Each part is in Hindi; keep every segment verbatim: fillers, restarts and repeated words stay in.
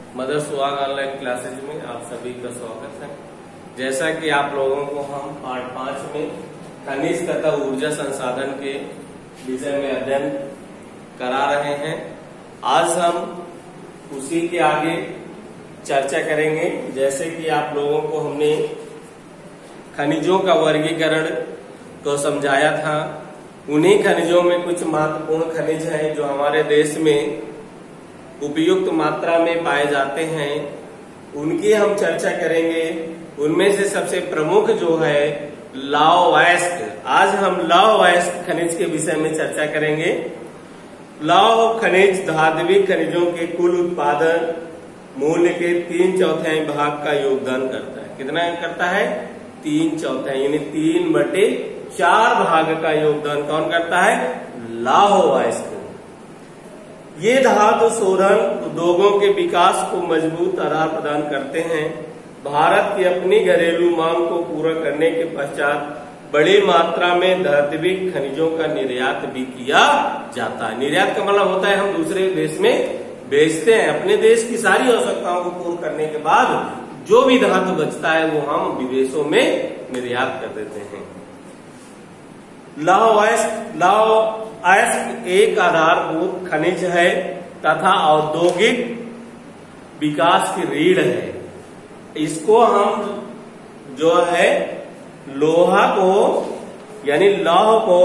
मदर सुहाग ऑनलाइन क्लासेज में आप सभी का स्वागत है। जैसा कि आप लोगों को हम पार्ट पांच में खनिज तथा ऊर्जा संसाधन के विषय में अध्ययन करा रहे हैं, आज हम उसी के आगे चर्चा करेंगे। जैसे कि आप लोगों को हमने खनिजों का वर्गीकरण तो समझाया था, उन्हीं खनिजों में कुछ महत्वपूर्ण खनिज हैं जो हमारे देश में उपयुक्त मात्रा में पाए जाते हैं, उनकी हम चर्चा करेंगे। उनमें से सबसे प्रमुख जो है लौह अयस्क, आज हम लौह अयस्क खनिज के विषय में चर्चा करेंगे। लौह खनिज धात्विक खनिजों के कुल उत्पादन मूल्य के तीन चौथाई भाग का योगदान करता है। कितना करता है? तीन चौथाई, यानी तीन बटे चार भाग का योगदान कौन करता है? लौह अयस्क। ये धातु शोधन उद्योगों के विकास को मजबूत आधार प्रदान करते हैं। भारत की अपनी घरेलू मांग को पूरा करने के पश्चात बड़ी मात्रा में धात्विक खनिजों का निर्यात भी किया जाता है। निर्यात का मतलब होता है हम दूसरे देश में बेचते हैं। अपने देश की सारी आवश्यकताओं को पूर्ण करने के बाद जो भी धातु बचता है वो हम विदेशों में निर्यात कर देते हैं। लौह अयस्क लौह अयस्क एक आधारभूत खनिज है तथा औद्योगिक विकास की रीढ़ है। इसको हम जो है लोहा को यानी लौह को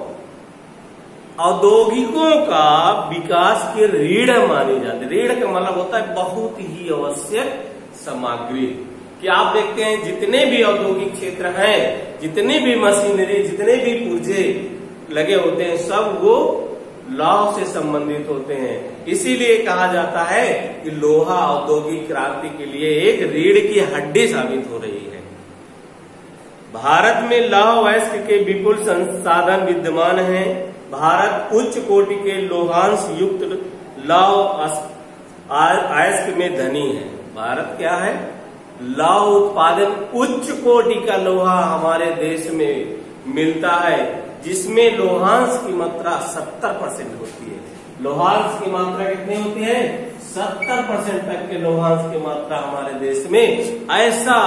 औद्योगिकों का विकास की रीढ़ मानी जाती है। रीढ़ का मतलब होता है बहुत ही आवश्यक सामग्री। कि आप देखते हैं जितने भी औद्योगिक क्षेत्र हैं, जितने भी मशीनरी, जितने भी पुर्जे लगे होते हैं, सब वो लौह से संबंधित होते हैं। इसीलिए कहा जाता है कि लोहा औद्योगिक क्रांति के लिए एक रीढ़ की हड्डी साबित हो रही है। भारत में लौह अयस्क के विपुल संसाधन विद्यमान हैं। भारत उच्च कोटि के लोहांश युक्त लौह अयस्क में धनी है। भारत क्या है? लौह उत्पादन उच्च कोटि का लोहा हमारे देश में मिलता है, जिसमें लोहांश की मात्रा सत्तर परसेंट होती है। लोहांश की मात्रा कितनी होती है? सत्तर परसेंट तक के लोहांश की मात्रा हमारे देश में ऐसा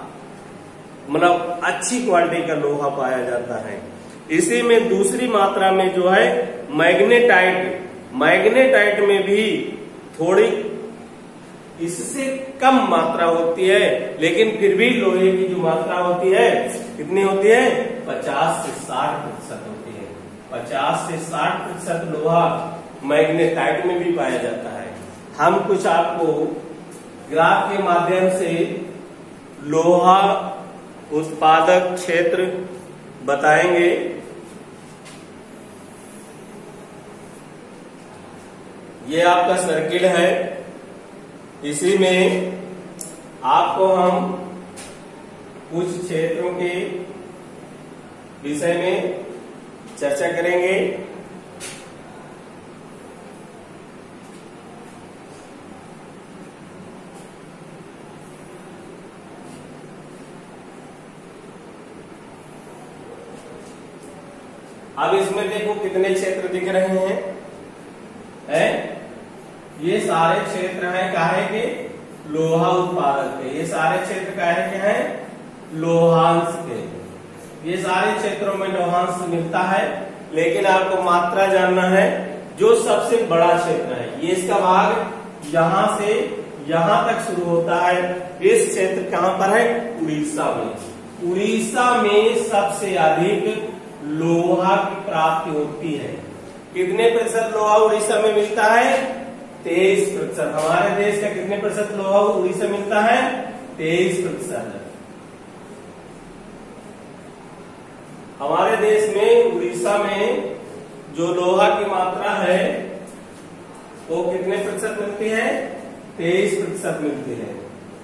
मतलब अच्छी क्वालिटी का लोहा पाया जाता है। इसी में दूसरी मात्रा में जो है मैग्नेटाइट, मैग्नेटाइट में भी थोड़ी इससे कम मात्रा होती है, लेकिन फिर भी लोहे की जो मात्रा होती है कितनी होती है? पचास से साठ प्रतिशत होती है। पचास से साठ प्रतिशत लोहा मैग्नेटाइट में भी पाया जाता है। हम कुछ आपको ग्राफ के माध्यम से लोहा उत्पादक क्षेत्र बताएंगे। ये आपका सर्किल है, इसी में आपको हम कुछ क्षेत्रों के विषय में चर्चा करेंगे। अब इसमें देखो कितने क्षेत्र दिख रहे हैं, है? ये सारे क्षेत्र हैं काहे के? लोहा उत्पादक के। ये सारे क्षेत्र काहे के हैं? लोहांश के। ये सारे क्षेत्रों में लोहांश मिलता है, लेकिन आपको मात्रा जानना है। जो सबसे बड़ा क्षेत्र है, ये इसका भाग यहां से यहां तक शुरू होता है। इस क्षेत्र कहां पर है? उड़ीसा में। उड़ीसा में सबसे अधिक लोहा की प्राप्ति होती है। कितने प्रतिशत लोहा उड़ीसा में मिलता है? तेईस प्रतिशत। हमारे देश का कितने प्रतिशत लोहा उड़ीसा मिलता है? तेईस प्रतिशत। हमारे देश में उड़ीसा में जो लोहा की मात्रा है वो कितने प्रतिशत मिलती है? तेईस प्रतिशत मिलती है।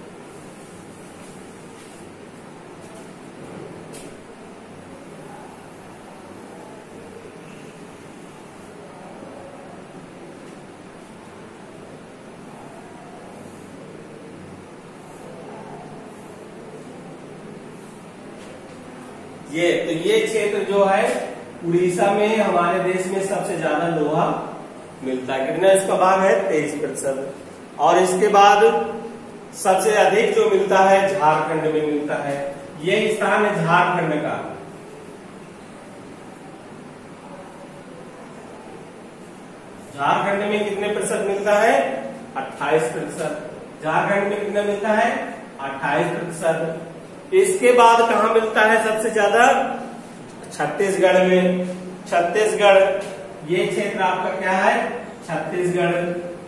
ये तो ये क्षेत्र जो है उड़ीसा में हमारे देश में सबसे ज्यादा लोहा मिलता है। कितना इसका भाग है? तेईस प्रतिशत। और इसके बाद सबसे अधिक जो मिलता है झारखंड में मिलता है। ये स्थान है झारखंड का। झारखंड में कितने प्रतिशत मिलता है? अट्ठाईस प्रतिशत। झारखंड में कितना मिलता है? अट्ठाईस प्रतिशत। इसके बाद कहां मिलता है सबसे ज्यादा? छत्तीसगढ़ में। छत्तीसगढ़ ये क्षेत्र आपका क्या है? छत्तीसगढ़।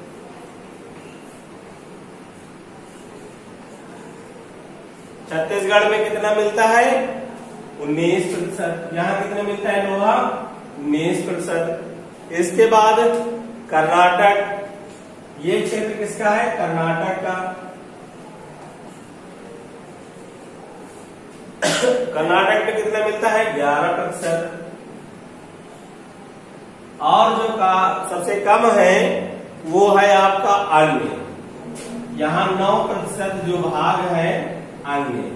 छत्तीसगढ़ में कितना मिलता है? उन्नीस प्रतिशत। यहां कितना मिलता है लोहा? उन्नीस प्रतिशत। इसके बाद कर्नाटक, ये क्षेत्र किसका है? कर्नाटक का। कर्नाटक में कितना मिलता है? ग्यारह प्रतिशत। और जो का सबसे कम है वो है आपका अन्य। यहां नौ प्रतिशत जो भाग है अन्य।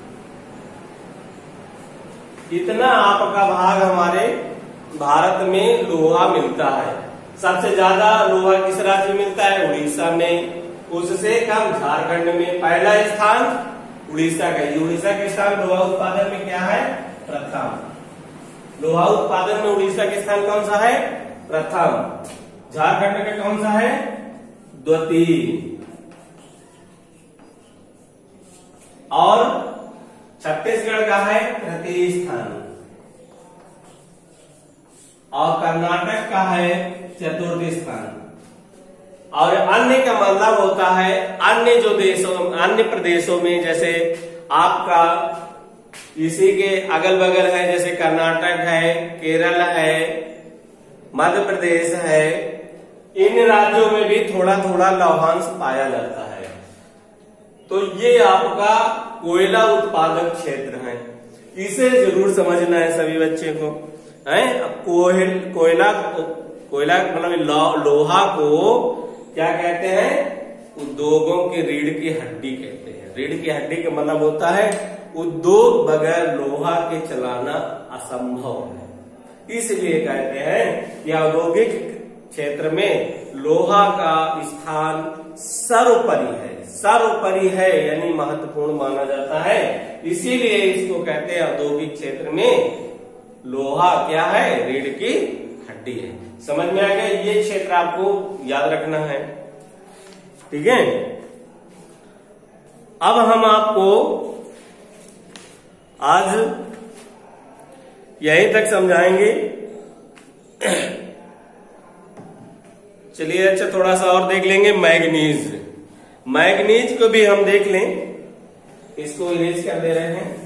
इतना आपका भाग हमारे भारत में लोहा मिलता है। सबसे ज्यादा लोहा किस राज्य में मिलता है? उड़ीसा में। उससे कम झारखंड में। पहला स्थान उड़ीसा का। उड़ीसा के स्थान लोहा उत्पादन में क्या है? प्रथम। लोहा उत्पादन में उड़ीसा के स्थान कौन सा है? प्रथम। झारखंड का कौन सा है? द्वितीय। और छत्तीसगढ़ का है तृतीय स्थान। और कर्नाटक का है चतुर्थ स्थान। और अन्य का मतलब होता है अन्य जो देशों, अन्य प्रदेशों में, जैसे आपका इसी के अगल बगल है, जैसे कर्नाटक है, केरल है, मध्य प्रदेश है, इन राज्यों में भी थोड़ा थोड़ा लौहांश पाया जाता है। तो ये आपका कोयला उत्पादक क्षेत्र है। इसे जरूर समझना है सभी बच्चे को। है कोयल कोयला कोयला मतलब लो, लोहा को क्या कहते हैं? उद्योगों की रीढ़ की हड्डी कहते हैं। रीढ़ की हड्डी का मतलब होता है उद्योग बगैर लोहा के चलाना असंभव है। इसलिए कहते हैं कि औद्योगिक क्षेत्र में लोहा का स्थान सर्वोपरि है। सर्वोपरि है यानी महत्वपूर्ण माना जाता है। इसीलिए इसको कहते हैं औद्योगिक क्षेत्र में लोहा क्या है? रीढ़ की हड्डी है। समझ में आ गया? ये क्षेत्र आपको याद रखना है। ठीक है। अब हम आपको आज यहीं तक समझाएंगे। चलिए अच्छा थोड़ा सा और देख लेंगे। मैग्नीज। मैग्नीज को भी हम देख लें। इसको इरेज कर दे रहे हैं।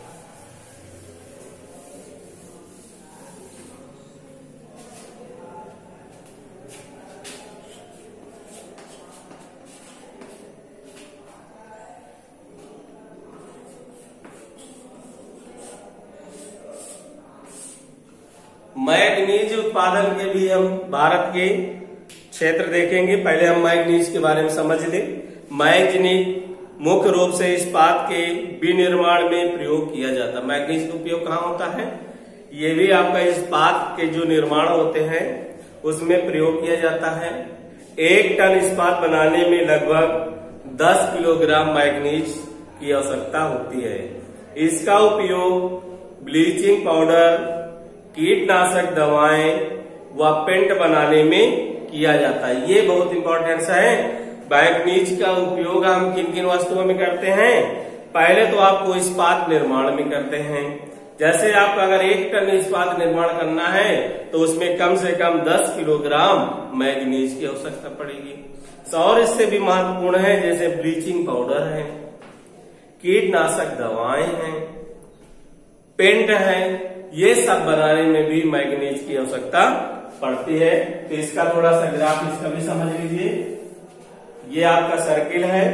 मैग्नीज उत्पादन के भी हम भारत के क्षेत्र देखेंगे। पहले हम मैग्नीज के बारे में समझ लें। मैग्नीज मुख्य रूप से इस्पात के विनिर्माण में प्रयोग किया जाता है। मैग्नीज का उपयोग कहाँ होता है? ये भी आपका इस्पात के जो निर्माण होते हैं उसमें प्रयोग किया जाता है। एक टन इस्पात बनाने में लगभग दस किलोग्राम मैग्नीज की आवश्यकता होती है। इसका उपयोग ब्लीचिंग पाउडर, कीटनाशक दवाएं व पेंट बनाने में किया जाता है। ये बहुत इंपॉर्टेंट है। मैग्नीज का उपयोग हम किन किन वस्तुओं में करते हैं? पहले तो आपको इस्पात निर्माण में करते हैं। जैसे आपको अगर एक टन इस्पात निर्माण करना है तो उसमें कम से कम दस किलोग्राम मैग्नीज की आवश्यकता पड़ेगी। और इससे भी महत्वपूर्ण है जैसे ब्लीचिंग पाउडर है, कीटनाशक दवाएं हैं, पेंट है, ये सब बनाने में भी मैग्नीज की आवश्यकता पड़ती है। तो इसका थोड़ा सा ग्राफ इसका भी समझ लीजिए। ये आपका सर्किल है।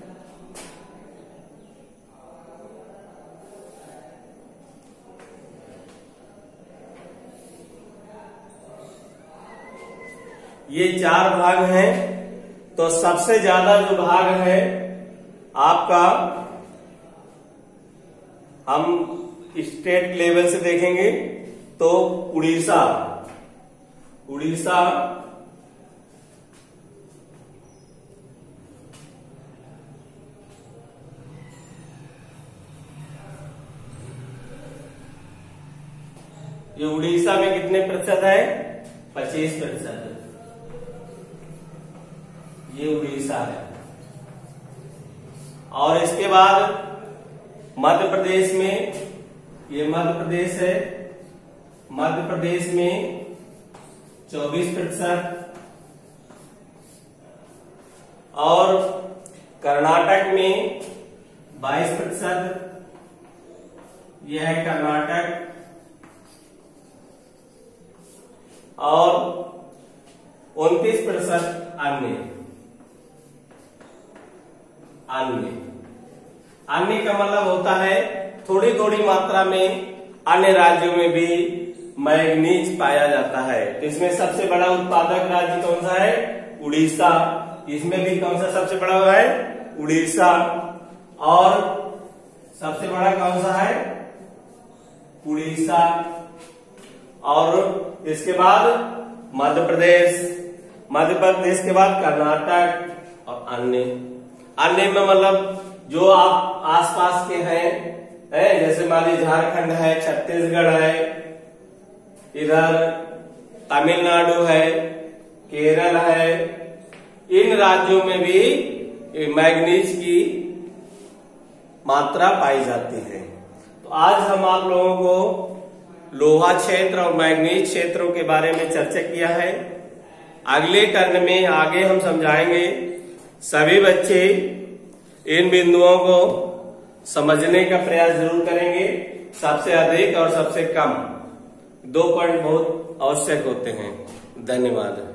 ये चार भाग हैं। तो सबसे ज्यादा जो भाग है आपका, हम स्टेट लेवल से देखेंगे तो उड़ीसा उड़ीसा ये उड़ीसा में कितने प्रतिशत है? पच्चीस प्रतिशत। ये उड़ीसा है। और इसके बाद मध्य प्रदेश में, ये मध्य प्रदेश है, मध्य प्रदेश में चौबीस प्रतिशत। और कर्नाटक में बाईस प्रतिशत। यह है कर्नाटक। और उनतीस प्रतिशत अन्य। अन्य अन्य का मतलब होता है थोड़ी थोड़ी मात्रा में अन्य राज्यों में भी मैग्नीज पाया जाता है। तो इसमें सबसे बड़ा उत्पादक राज्य कौन सा है? उड़ीसा। इसमें भी कौन सा सबसे बड़ा हुआ है? उड़ीसा। और सबसे बड़ा कौन सा है? उड़ीसा। और इसके बाद मध्य प्रदेश, मध्य प्रदेश के बाद कर्नाटक और अन्य। अन्य में मतलब जो आप आसपास के हैं, हैं जैसे मान लीजिए झारखंड है, छत्तीसगढ़ है, इधर तमिलनाडु है, केरल है, इन राज्यों में भी मैग्नीज की मात्रा पाई जाती है। तो आज हम आप लोगों को लोहा क्षेत्र और मैग्नीज क्षेत्रों के बारे में चर्चा किया है। अगले टर्न में आगे हम समझाएंगे। सभी बच्चे इन बिंदुओं को समझने का प्रयास जरूर करेंगे। सबसे अधिक और सबसे कम दो पॉइंट बहुत आवश्यक होते हैं। धन्यवाद।